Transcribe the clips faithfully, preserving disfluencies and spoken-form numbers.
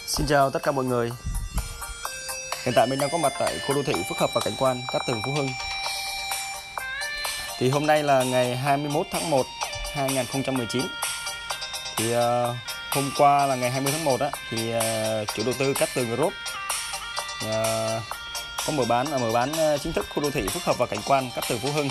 Xin chào tất cả mọi người. Hiện tại mình đang có mặt tại khu đô thị phức hợp và cảnh quan Cát Tường, Phú Hưng. Thì hôm nay là ngày hai mươi mốt tháng một năm hai nghìn không trăm mười chín. Thì uh, hôm qua là ngày hai mươi tháng một á, thì uh, chủ đầu tư Cát Tường Group uh, có mở bán là mở bán chính thức khu đô thị phức hợp và cảnh quan Cát Tường, Phú Hưng.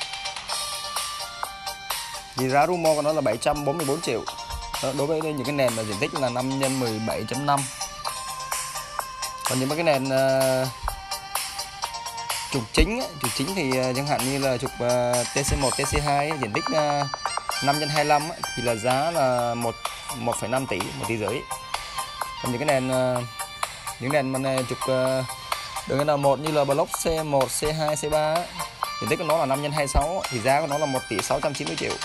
Thì giá rumor của nó là bảy trăm bốn mươi bốn triệu. Đó, đối với những cái nền mà diện tích là năm nhân mười bảy chấm năm. Còn những cái nền uh, trục chính trục chính thì uh, chẳng hạn như là trục uh, T C một, T C hai diện tích uh, năm nhân hai mươi lăm thì là giá là một phẩy năm tỷ, một tỷ rưỡi. Còn những cái nền uh, những nền mà này, trục uh, đường N một như là block C một, C hai, C ba diện tích của nó là năm nhân hai mươi sáu thì giá của nó là một tỷ sáu trăm chín mươi triệu.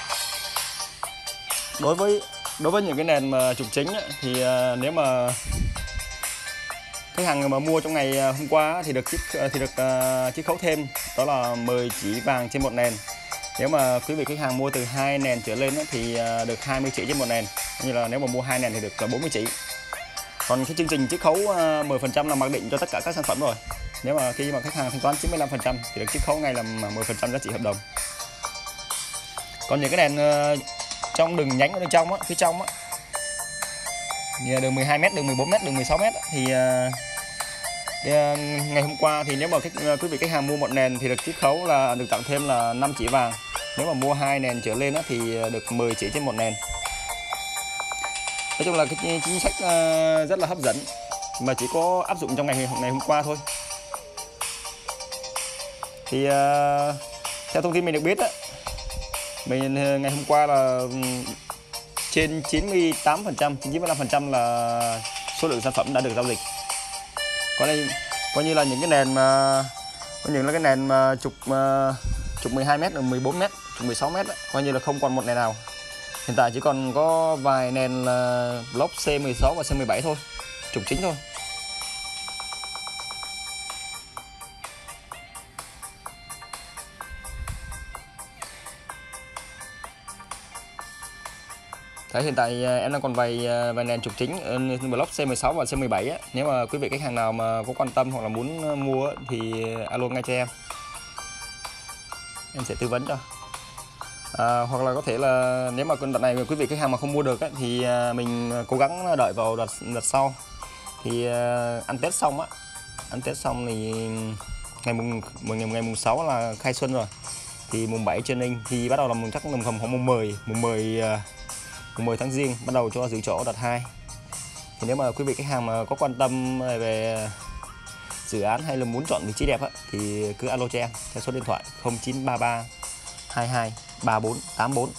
Đối với đối với những cái nền mà trục chính thì uh, nếu mà khách hàng mà mua trong ngày hôm qua thì được chiết thì được uh, chiết khấu thêm, đó là mười chỉ vàng trên một nền. Nếu mà quý vị khách hàng mua từ hai nền trở lên thì uh, được hai mươi chỉ trên một nền. Như là nếu mà mua hai nền thì được là bốn mươi chỉ. Còn cái chương trình chiết khấu uh, mười phần trăm là mặc định cho tất cả các sản phẩm rồi. Nếu mà khi mà khách hàng thanh toán chín mươi lăm phần trăm thì được chiết khấu ngay là mười phần trăm giá trị hợp đồng. Còn những cái nền uh, trong đường nhánh ở bên trong á, phía trong á, như đường mười hai mét, đường mười bốn mét, đường mười sáu mét thì uh, uh, ngày hôm qua thì nếu mà khách, uh, quý vị khách hàng mua một nền thì được chiết khấu là được tặng thêm là năm chỉ vàng. Nếu mà mua hai nền trở lên á, thì được mười chỉ trên một nền. Nói chung là cái chính sách uh, rất là hấp dẫn mà chỉ có áp dụng trong ngày ngày hôm qua thôi. Thì uh, theo thông tin mình được biết á, mình ngày hôm qua là trên chín mươi tám phần trăm, chín mươi lăm phần trăm là số lượng sản phẩm đã được giao dịch. Còn đây coi như là những cái nền mà có những là cái nền mà trục uh, trục mười hai mét, mười bốn mét, trục mười sáu mét coi như là không còn một nền nào. Hiện tại chỉ còn có vài nền là block C mười sáu và C mười bảy thôi, trục chính thôi. Đấy, hiện tại em đang còn vài vài nền trục chính block C mười sáu và C mười bảy á. Nếu mà quý vị khách hàng nào mà có quan tâm hoặc là muốn mua thì alo ngay cho em. Em sẽ tư vấn cho. À, hoặc là có thể là nếu mà đợt này quý vị khách hàng mà không mua được á, thì mình cố gắng đợi vào đợt, đợt sau. Thì ăn Tết xong á, ăn Tết xong thì ngày mùng ngày, ngày mùng sáu là khai xuân rồi. Thì mùng bảy trên Ninh thì bắt đầu là mùng chắc mùng khoảng mùng mười, mùng mười mùng mười tháng Giêng bắt đầu cho giữ chỗ đợt hai. Thì nếu mà quý vị khách hàng mà có quan tâm về dự án hay là muốn chọn vị trí đẹp á, thì cứ alo cho em theo số điện thoại không chín ba ba hai hai ba bốn tám bốn.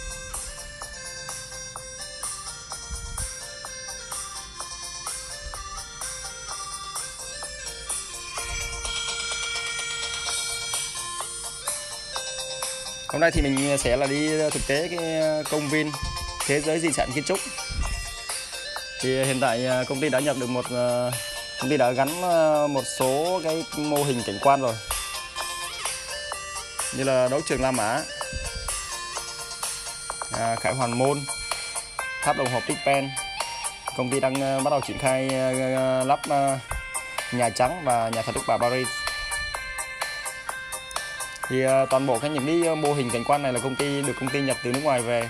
Hôm nay thì mình sẽ là đi thực tế cái công viên Thế giới di sản kiến trúc. Thì hiện tại công ty đã nhập được một công ty đã gắn một số cái mô hình cảnh quan rồi, như là đấu trường La Mã, à, Khải Hoàn Môn, tháp đồng hồ Big Ben. Công ty đang bắt đầu triển khai lắp Nhà Trắng và nhà thờ Đức Bà Paris. Thì toàn bộ các những cái mô hình cảnh quan này là công ty được công ty nhập từ nước ngoài về.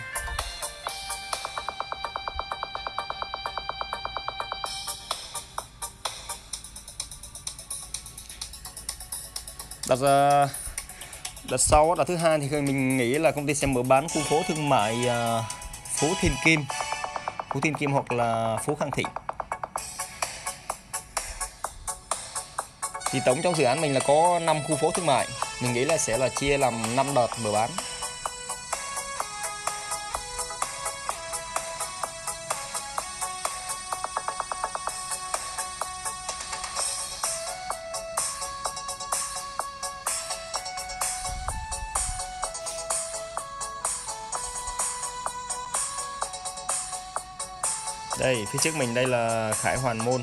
Đợt, đợt sau, đợt thứ hai thì mình nghĩ là công ty sẽ mở bán khu phố thương mại uh, phố Thiên Kim, phố Thiên Kim hoặc là phố Khang Thịnh. Thì tổng trong dự án mình là có năm khu phố thương mại, mình nghĩ là sẽ là chia làm năm đợt mở bán. Đây, phía trước mình đây là Khải Hoàn Môn.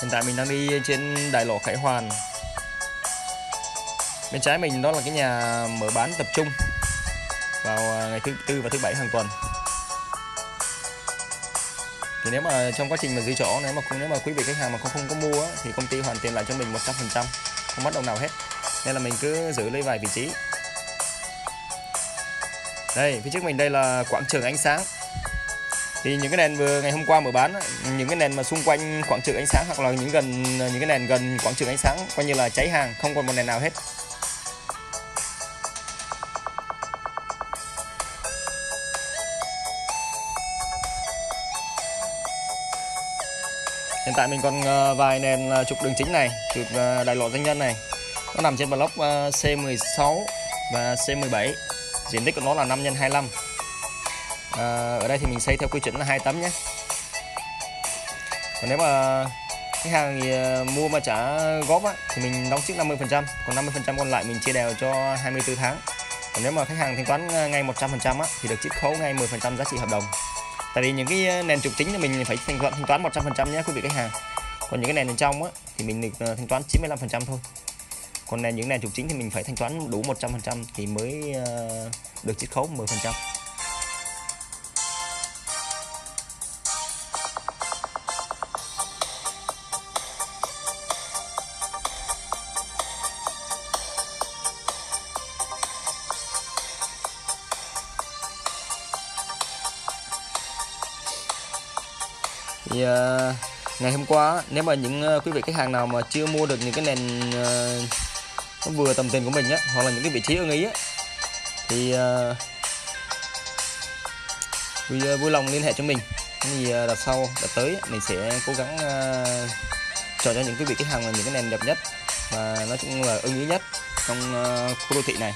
Hiện tại mình đang đi trên đại lộ Khải Hoàn. Bên trái mình đó là cái nhà mở bán tập trung vào ngày thứ tư và thứ bảy hàng tuần. Thì nếu mà trong quá trình mà giữ chỗ, nếu mà nếu mà quý vị khách hàng mà không không có mua thì công ty hoàn tiền lại cho mình một trăm phần trăm, không mất đồng nào hết. Nên là mình cứ giữ lấy vài vị trí. Đây, phía trước mình đây là quảng trường ánh sáng. Thì những cái đèn vừa ngày hôm qua mở bán, những cái đèn mà xung quanh quảng trường ánh sáng hoặc là những gần những cái đèn gần quảng trường ánh sáng coi như là cháy hàng, không còn một đèn nào hết. Hiện tại mình còn vài đèn trục đường chính này, trục đại lộ Doanh Nhân này. Nó nằm trên block C mười sáu và C mười bảy. Diện tích của nó là năm nhân hai mươi lăm. À, ở đây thì mình xây theo quy chuẩn là hai tấm nhé. Còn nếu mà khách hàng thì mua mà trả góp á, thì mình đóng trước năm mươi phần trăm, còn năm mươi phần trăm còn lại mình chia đều cho hai mươi tư tháng. Còn nếu mà khách hàng thanh toán ngay một trăm phần trăm á, thì được chiết khấu ngay mười phần trăm giá trị hợp đồng. Tại vì những cái nền trục chính thì mình phải thanh toán thanh toán một trăm phần trăm nhé quý vị khách hàng. Còn những cái nền bên trong á, thì mình được thanh toán chín mươi lăm phần trăm thôi. Còn nền những nền trục chính thì mình phải thanh toán đủ một trăm phần trăm thì mới được chiết khấu mười phần trăm. Thì uh, ngày hôm qua nếu mà những uh, quý vị khách hàng nào mà chưa mua được những cái nền uh, nó vừa tầm tiền của mình á, hoặc là những cái vị trí ưng ý á, thì uh, vui, uh, vui lòng liên hệ cho mình. Thì uh, đợt sau đợt tới mình sẽ cố gắng uh, chọn cho những quý vị khách hàng là những cái nền đẹp nhất và nói chung là ưng ý nhất trong uh, khu đô thị này.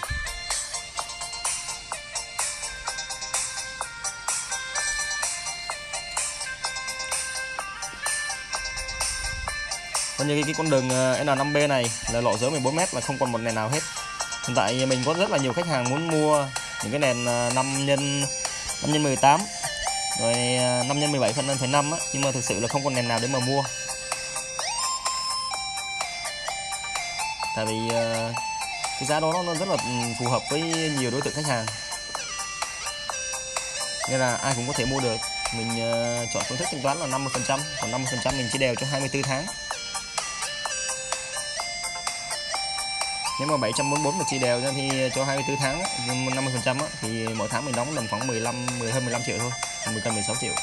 Còn như cái, cái con đường N năm B này là lộ giới mười bốn mét là không còn một nền nào hết. Hiện tại mình có rất là nhiều khách hàng muốn mua những cái nền năm nhân năm nhân mười tám rồi năm nhân mười bảy phân phẩy năm á, nhưng mà thực sự là không còn nền nào để mà mua. Tại vì cái giá đó nó rất là phù hợp với nhiều đối tượng khách hàng, nên là ai cũng có thể mua được. Mình chọn phương thức thanh toán là năm mươi phần trăm, còn năm mươi phần trăm mình chia đều cho hai mươi tư tháng. Nếu mà bảy trăm bốn mươi bốn mà chia đều ra thì cho hai mươi tư tháng năm mươi phần trăm thì mỗi tháng mình đóng tầm khoảng mười lăm mười hơn mười lăm triệu thôi, mười cân mười sáu triệu.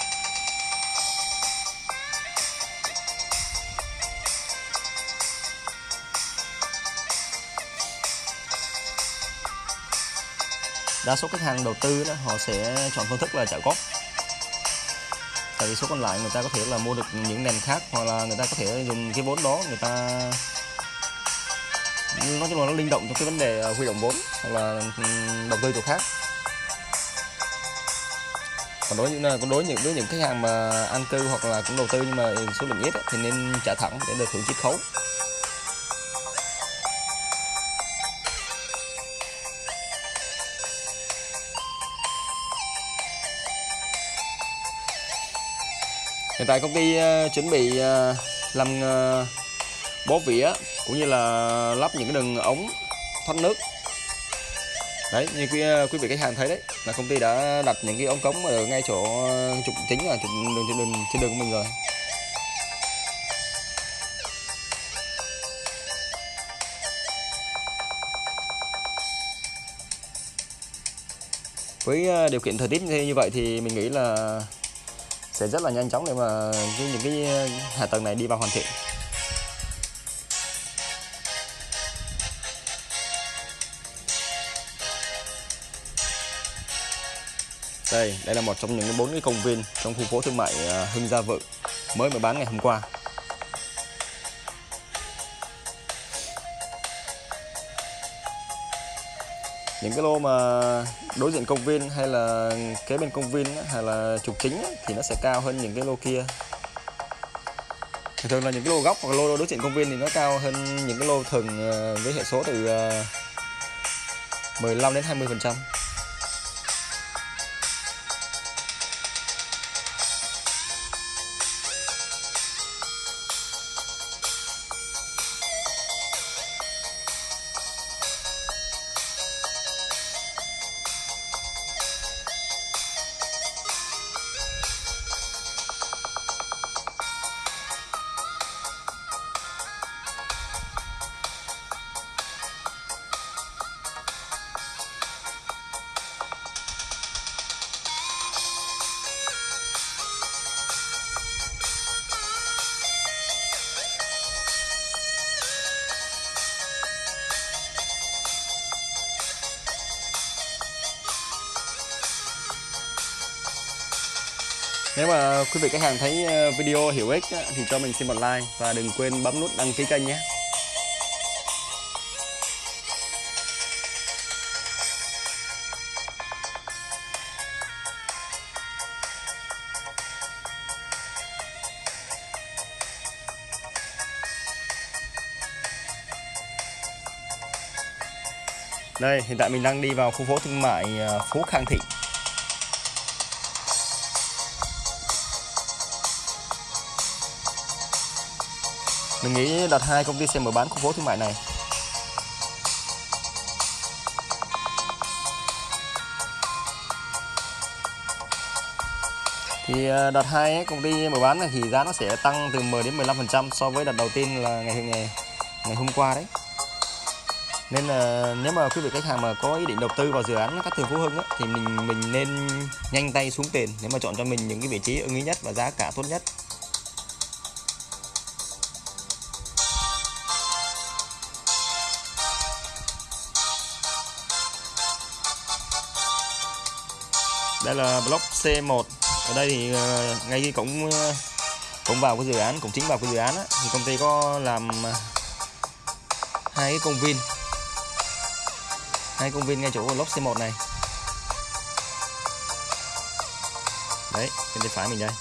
Đa số khách hàng đầu tư đó, họ sẽ chọn phương thức là trả góp. Tại vì số còn lại người ta có thể là mua được những nền khác, hoặc là người ta có thể dùng cái vốn đó người ta nói chung là nó linh động trong cái vấn đề huy động vốn hoặc là đầu tư chỗ khác. Còn đối với còn đối những với những khách hàng mà an cư hoặc là cũng đầu tư nhưng mà số lượng ít thì nên trả thẳng để được hưởng chiết khấu. Hiện tại công ty uh, chuẩn bị uh, làm uh, bó vỉa cũng như là lắp những cái đường ống thoát nước. Đấy, như quý, quý vị khách hàng thấy đấy, là công ty đã đặt những cái ống cống ở ngay chỗ trục chính là trục đường trên đường trên đường của mình rồi. Với điều kiện thời tiết như vậy thì mình nghĩ là sẽ rất là nhanh chóng để mà cái, những cái hạ tầng này đi vào hoàn thiện. Đây, đây là một trong những bốn cái công viên trong khu phố thương mại Hưng Gia Vượng mới mới bán ngày hôm qua. Những cái lô mà đối diện công viên hay là kế bên công viên hay là trục chính thì nó sẽ cao hơn những cái lô kia. Thường là những cái lô góc hoặc lô đối diện công viên thì nó cao hơn những cái lô thường với hệ số từ mười lăm đến hai mươi phần trăm. Nếu mà quý vị khách hàng thấy video hữu ích thì cho mình xin một like và đừng quên bấm nút đăng ký kênh nhé. Đây, hiện tại mình đang đi vào khu phố thương mại Phú Khang Thị. Mình nghĩ đợt hai công ty sẽ mở bán khu phố thương mại này. Thì đợt hai công ty mở bán này thì giá nó sẽ tăng từ mười đến mười lăm phần trăm so với đợt đầu tiên là ngày ngày ngày hôm qua đấy. Nên là nếu mà quý vị khách hàng mà có ý định đầu tư vào dự án Cát Tường Phú Hưng á, thì mình mình nên nhanh tay xuống tiền để mà chọn cho mình những cái vị trí ưng ý nhất và giá cả tốt nhất. Đây là block C một. Ở đây thì ngay khi cổng cổng vào cái dự án, cổng chính vào cái dự án á, thì công ty có làm hai cái công viên. Hai công viên ngay chỗ block C một này. Đấy, bên tay phải mình đây.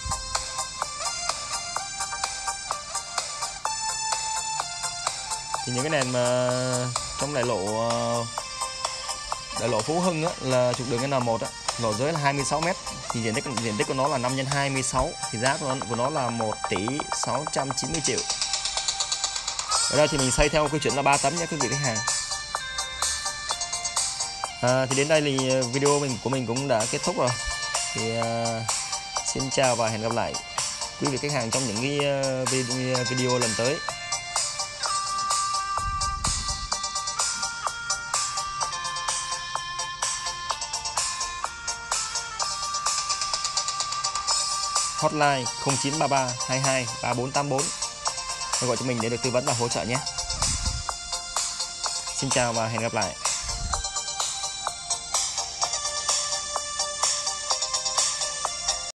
Thì những cái nền mà trong đại lộ đại lộ Phú Hưng á, là trục đường N một á, lộ giới là hai mươi sáu mét, thì diện tích diện tích của nó là năm nhân hai mươi sáu, thì giá của nó, của nó là một tỷ sáu trăm chín mươi triệu. Ở đây thì mình xây theo quy chuẩn là ba tấm nha quý vị khách hàng. À, thì đến đây thì video mình của mình cũng đã kết thúc rồi. Thì uh, xin chào và hẹn gặp lại quý vị khách hàng trong những cái uh, video lần tới. Hotline không chín ba ba hai hai ba bốn tám bốn gọi cho mình để được tư vấn và hỗ trợ nhé. Xin chào và hẹn gặp lại.